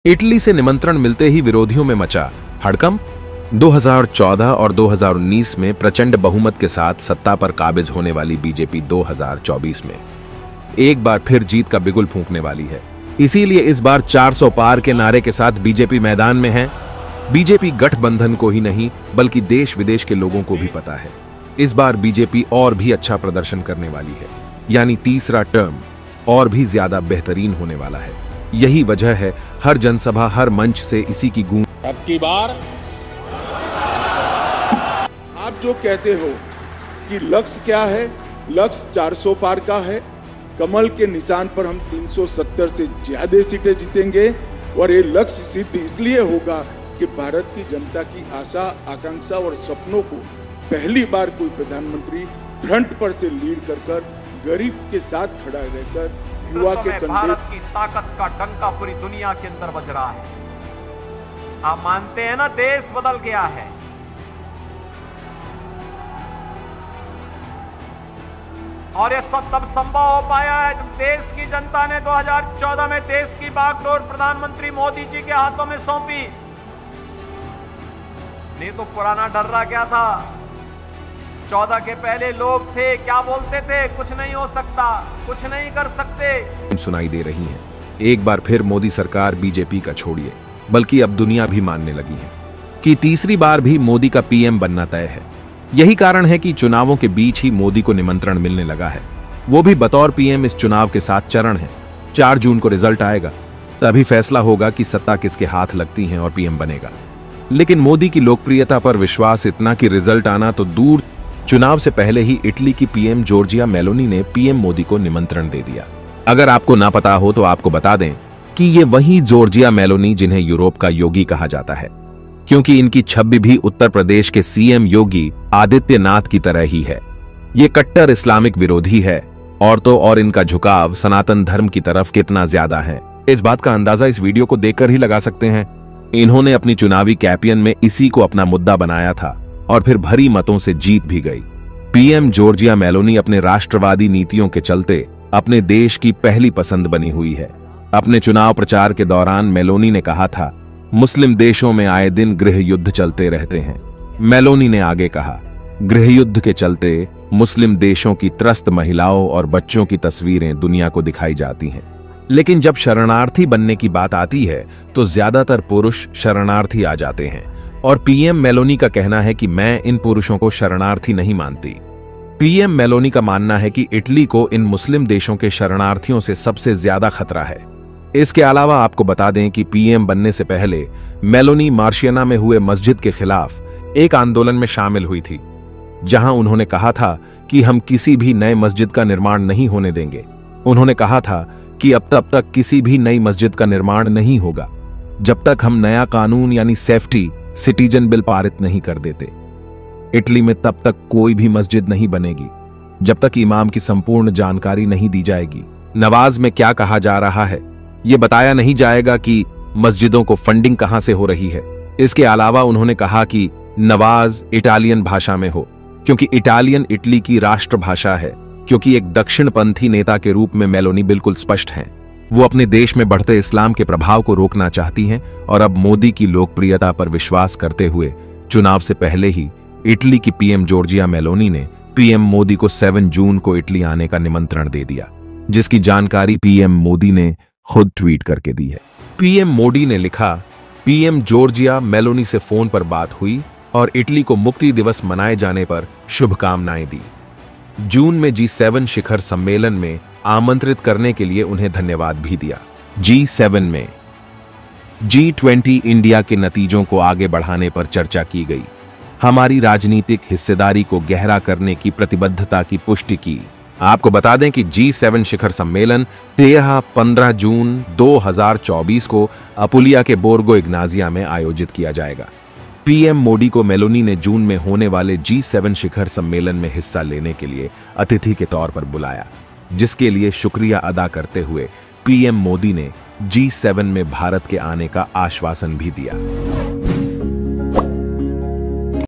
Italy से निमंत्रण मिलते ही विरोधियों में मचा हड़कंप। 2014 और 2019 में प्रचंड बहुमत के साथ सत्ता पर काबिज होने वाली बीजेपी 2024 में एक बार फिर जीत का बिगुल फूंकने वाली है। इसीलिए इस बार 400 पार के नारे के साथ बीजेपी मैदान में है। बीजेपी गठबंधन को ही नहीं बल्कि देश विदेश के लोगों को भी पता है इस बार बीजेपी और भी अच्छा प्रदर्शन करने वाली है, यानी तीसरा टर्म और भी ज्यादा बेहतरीन होने वाला है। यही वजह है हर जनसभा हर मंच से इसी की गूंज। अब की बार आप जो कहते हो कि लक्ष्य क्या है, लक्ष्य 400 पार का है। कमल के निशान पर हम 370 से ज्यादा सीटें जीतेंगे और ये लक्ष्य सिद्ध इसलिए होगा कि भारत की जनता की आशा आकांक्षा और सपनों को पहली बार कोई प्रधानमंत्री फ्रंट पर से लीड कर गरीब के साथ खड़ा रहकर युवा के कंधे। भारत की ताकत का डंका पूरी दुनिया के अंदर बज रहा है। आप मानते हैं ना, देश बदल गया है। और ये सब तब संभव हो पाया है जब देश की जनता ने 2014 में देश की बागडोर प्रधानमंत्री मोदी जी के हाथों में सौंपी। नहीं तो पुराना डर्रा क्या था, 14 के पहले लोग थे क्या बोलते थे, कुछ नहीं हो सकता, कुछ नहीं कर सकते। सुनाई दे रही हैं। एक बार फिर मोदी सरकार बीजेपी का छोड़िए बल्कि अब दुनिया भी मानने लगी है कि तीसरी बार भी मोदी का पीएम बनना तय है। यही कारण है कि चुनावों के बीच ही मोदी को निमंत्रण मिलने लगा है, वो भी बतौर पीएम। इस चुनाव के 7 चरण है। 4 जून को रिजल्ट आएगा, तभी फैसला होगा कि सत्ता किसके हाथ लगती है और पीएम बनेगा। लेकिन मोदी की लोकप्रियता पर विश्वास इतना कि रिजल्ट आना तो दूर, चुनाव से पहले ही इटली की पीएम जॉर्जिया मेलोनी ने पीएम मोदी को निमंत्रण दे दिया। अगर आपको ना पता हो तो आपको बता दें कि ये वही जॉर्जिया मेलोनी जिन्हें यूरोप का योगी कहा जाता है, क्योंकि इनकी छवि भी उत्तर प्रदेश के सीएम योगी आदित्यनाथ की तरह ही है। ये कट्टर इस्लामिक विरोधी है और तो और इनका झुकाव सनातन धर्म की तरफ कितना ज्यादा है, इस बात का अंदाजा इस वीडियो को देखकर ही लगा सकते हैं। इन्होंने अपनी चुनावी कैंपेन में इसी को अपना मुद्दा बनाया था और फिर भरी मतों से जीत भी गई। पीएम जॉर्जिया मेलोनी अपने राष्ट्रवादी नीतियों के चलते अपने देश की पहली पसंद बनी हुई है। अपने चुनाव प्रचार के दौरान मेलोनी ने कहा था, मुस्लिम देशों में आए दिन गृह युद्ध चलते रहते हैं। मेलोनी ने आगे कहा, गृह युद्ध के चलते मुस्लिम देशों की त्रस्त महिलाओं और बच्चों की तस्वीरें दुनिया को दिखाई जाती हैं। लेकिन जब शरणार्थी बनने की बात आती है तो ज्यादातर पुरुष शरणार्थी आ जाते हैं और पीएम मेलोनी का कहना है कि मैं इन पुरुषों को शरणार्थी नहीं मानती। पीएम मेलोनी का मानना है कि इटली को इन मुस्लिम देशों के शरणार्थियों से सबसे ज्यादा खतरा है। इसके अलावा आपको बता दें कि पीएम बनने से पहले मेलोनी मार्शियाना में हुए मस्जिद के खिलाफ एक आंदोलन में शामिल हुई थी, जहां उन्होंने कहा था कि हम किसी भी नए मस्जिद का निर्माण नहीं होने देंगे। उन्होंने कहा था कि अब तक किसी भी नई मस्जिद का निर्माण नहीं होगा जब तक हम नया कानून यानी सेफ्टी सिटीजन बिल पारित नहीं कर देते। इटली में तब तक कोई भी मस्जिद नहीं बनेगी जब तक इमाम की संपूर्ण जानकारी नहीं दी जाएगी। नवाज में क्या कहा जा रहा है ये बताया नहीं जाएगा कि मस्जिदों को फंडिंग कहां से हो रही है। इसके अलावा उन्होंने कहा कि नवाज इटालियन भाषा में हो, क्योंकि इटालियन इटली की राष्ट्रभाषा है। क्योंकि एक दक्षिणपंथी नेता के रूप में मेलोनी बिल्कुल स्पष्ट हैं। वो अपने देश में बढ़ते इस्लाम के प्रभाव को रोकना चाहती हैं और अब मोदी की लोकप्रियता पर विश्वास करते हुए चुनाव से पहले ही इटली की पीएम जॉर्जिया मेलोनी ने पीएम मोदी को 7 जून को इटली आने का निमंत्रण दे दिया, जिसकी जानकारी पीएम मोदी ने खुद ट्वीट करके दी है। पीएम मोदी ने लिखा, पीएम जॉर्जिया मेलोनी से फोन पर बात हुई और इटली को मुक्ति दिवस मनाए जाने पर शुभकामनाएं दी। जून में G7 शिखर सम्मेलन में आमंत्रित करने के लिए उन्हें धन्यवाद भी दिया। G7 में G20 इंडिया के नतीजों को आगे बढ़ाने पर चर्चा की गई। हमारी राजनीतिक हिस्सेदारी को गहरा करने की प्रतिबद्धता की पुष्टि की। आपको बता दें कि G7 शिखर सम्मेलन 13-15 जून 2024 को अपुलिया के बोर्गो इग्नाजिया में आयोजित किया जाएगा। पीएम मोदी को मेलोनी ने जून में होने वाले G7 शिखर सम्मेलन में हिस्सा लेने के लिए अतिथि के तौर पर बुलाया, जिसके लिए शुक्रिया अदा करते हुए पीएम मोदी ने G7 में भारत के आने का आश्वासन भी दिया।